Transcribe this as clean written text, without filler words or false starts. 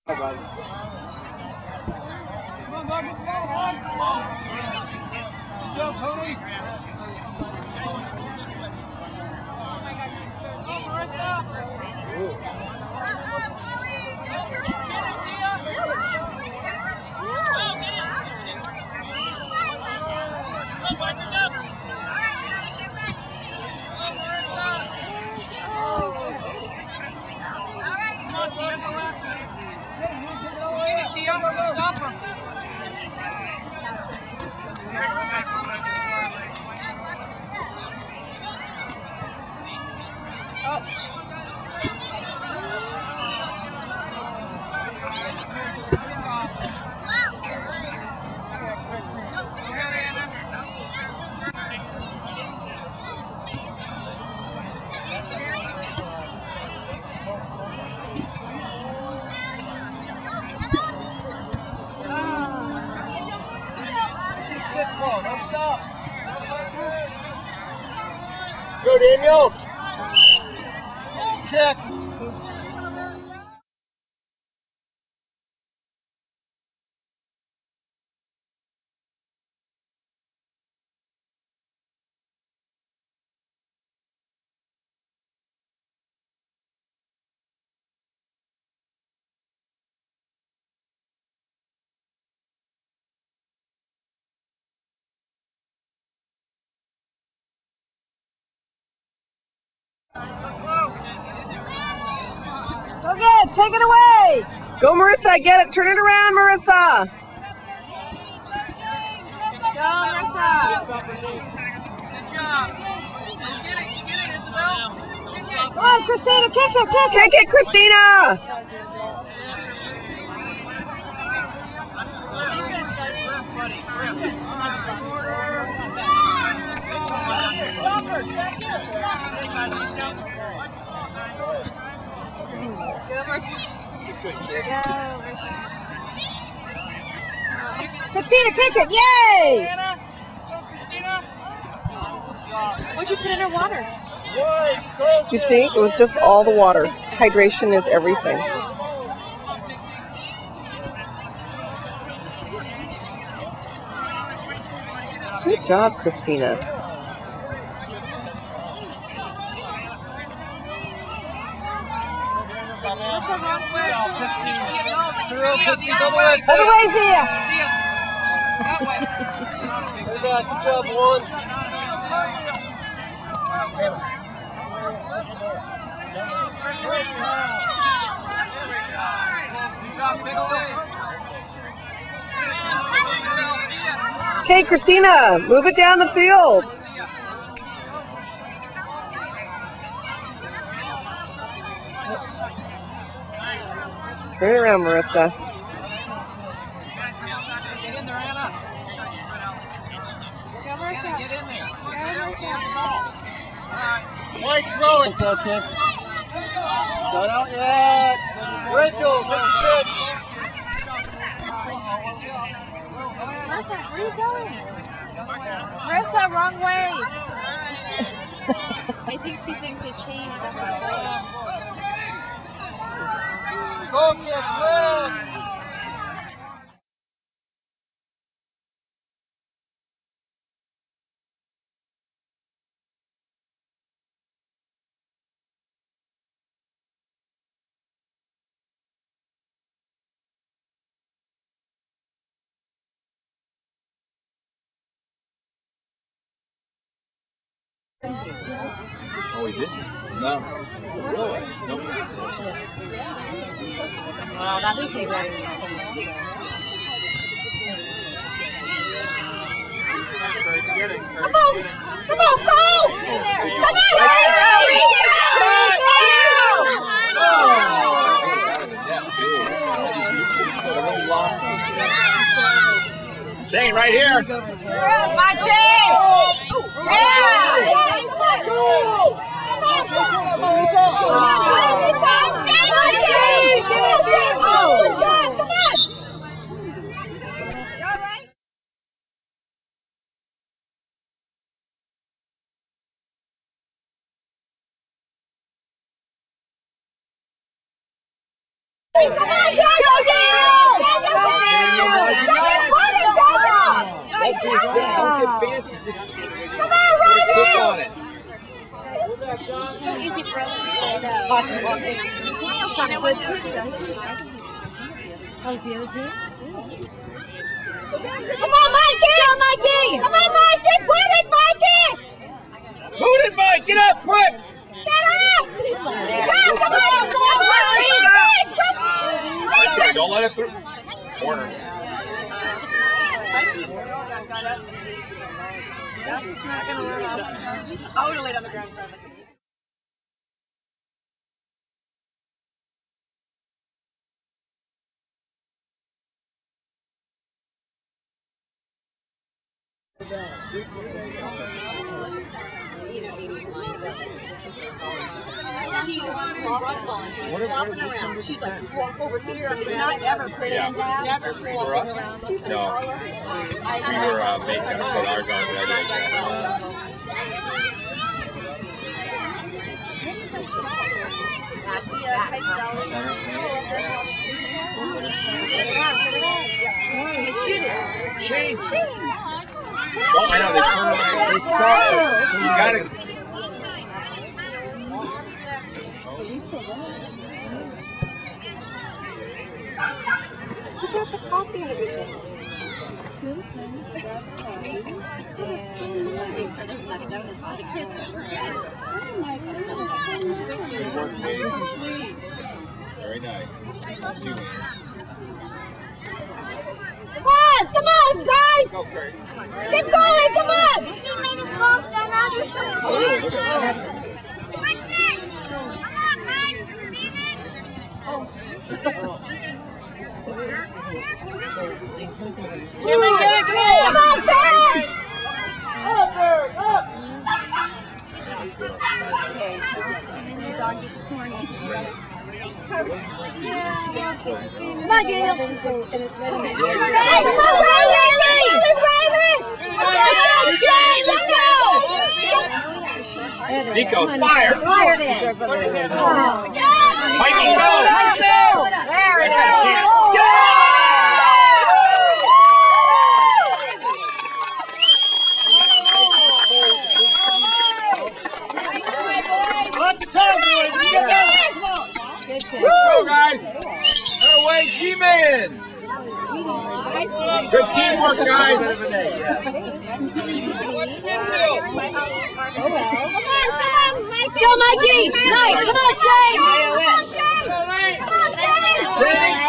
Hi, buddy. Come on, dog, get the ball on. Good job, Tony. Oh my gosh, she's so sweet. Marissa. Stop him. Don't stop. Go, Daniel. Kick. Okay, take it away. Go, Marissa. Get it. Turn it around, Marissa. Go, Marissa. Good job. Get it, Isabel. Come on, Christina. Kick it, kick it. Kick it, Christina. Christina, kick it! Yay! What'd you put in her water? You see, it was just all the water. Hydration is everything. Good job, Christina. Other way, Zia. Good job, one. Okay, Christina, move it down the field. Turn it around, Marissa. Get in there, Anna. Go, Marissa. Get in there. Go, Marissa. White throw it. What's up, kid? Not out yet. Rachel, take the pitch. Marissa, where are you going? Marissa, wrong way. I think she thinks it changed. Go, kid, win. Oh, he didn't? No. Really? No. Well, at least they got it. Come on, go! Come on! Shane, right here! My James! Yeah! Come on, just Come on, kick Ryder! on it. Oh, the other two? Come on, Mikey! Go, Mikey! Come on, Mikey! Put it, Mikey! Boot it, Mike! Get up, quick! Get up! Come on! Don't let it through. Corner. I would have laid on the ground. She was flopping. She's flopping around. She's like flop over here. It's not ever pretty. Never flopping around. She's No. We're making so our guns ready again. Shane. Oh, I know, they turn around. You gotta. You got the coffee and everything. Good work, Dave. Very nice. Come on, guys! Go, Kurt. Keep going, come on! She made a pump down out of Oh, look at that. Switch it! Come on, guys! Come on, Bird! Up, Bird, up! Come on, Daniel! Come on, Riley! Shane, let's go! Nico, fire! Fire it in! Mikey, go! There it is! Go, guys! Away, G-Man! Good teamwork, guys! Go, Mikey! Nice! Come on, Shane! Shane!